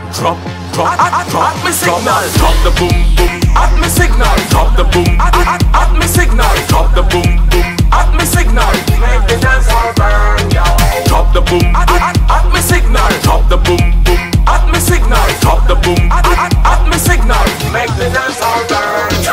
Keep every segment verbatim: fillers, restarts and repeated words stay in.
drop, drop, At, at, drop, at me signal. drop the boom boom. At me signal. Drop the boom At, boom. at, at me signal. Drop the boom boom. At me signal. Make the dance all burn, yo. Drop the boom At, boom. at, at me signal. Drop the boom boom. At me signal. Drop the boom. At, at, at me signal. Make the dance all burn, yo.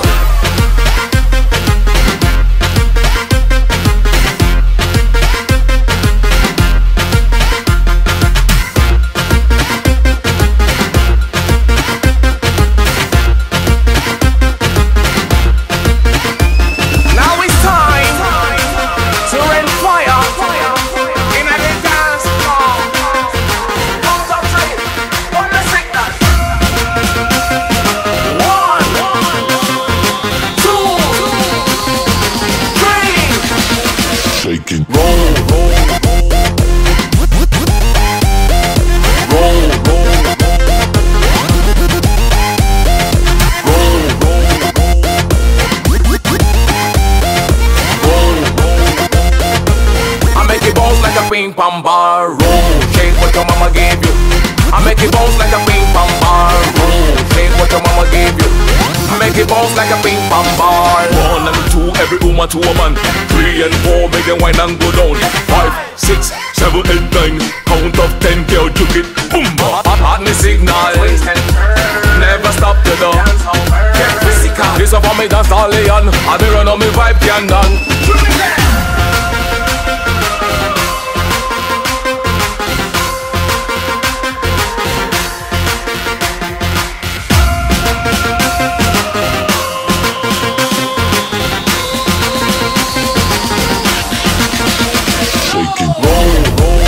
Shaking. Roll, roll, roll, roll, I make it bounce like a ping pong bar. Roll, shake what your mama gave you. I make it bounce like a ping pong bar. Roll, shake what your mama gave you. Make it bounce like a ping pong ball. One and two, every woman to a man. Three and four, make them wine and go down. Five, six, seven, eight, nine. Count of ten, girl, juke it. Boom, ba. At me signal. Never stop to the Get physical. This up on me dance all leon. I be run on me vibe can done. Shaking. Roll, roll,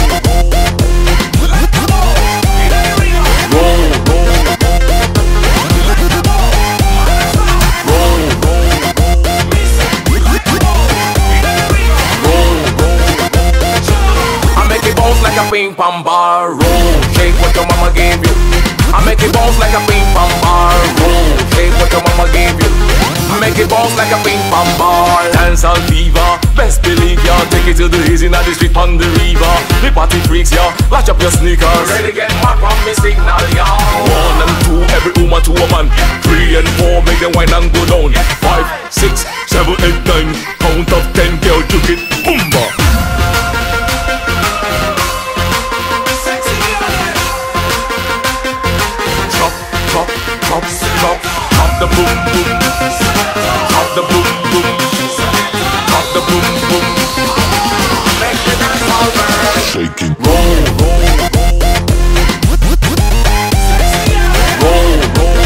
like a ping pong bar. Roll, shake what your mama gave you. I make it bounce like a ping pong bar. Roll, shake what your mama gave you. Make it bounce like a ping pong ball. dance all fever, best believe ya. Take it to the easy, now the street on the river. The party freaks ya, latch up your sneakers. Ready get mad from me signal, yo. One and two, every woman to a man. Three and four, make them wine and go down. Five, six, seven, eight, nine. Count of ten, girl, juke it. Boom, ba. Drop, drop, drop, drop the boom boom. Drop the boom boom. Drop the boom boom. Make the dance all burn. Shaking. Roll, roll, roll, roll,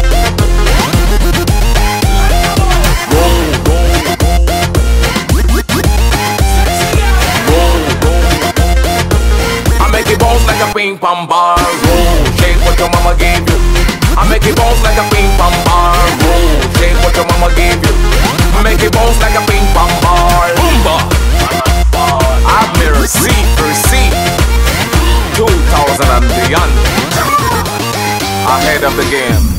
I make it bounce like a ping pong bar. Roll, shake what your mama gave you. I make it bounce like a ping pong bar. Roll, shake what your mama gave you. Make it bounce like a ping pong ball. boomba. Admiral C for C. two thousand and beyond. Ahead of the game.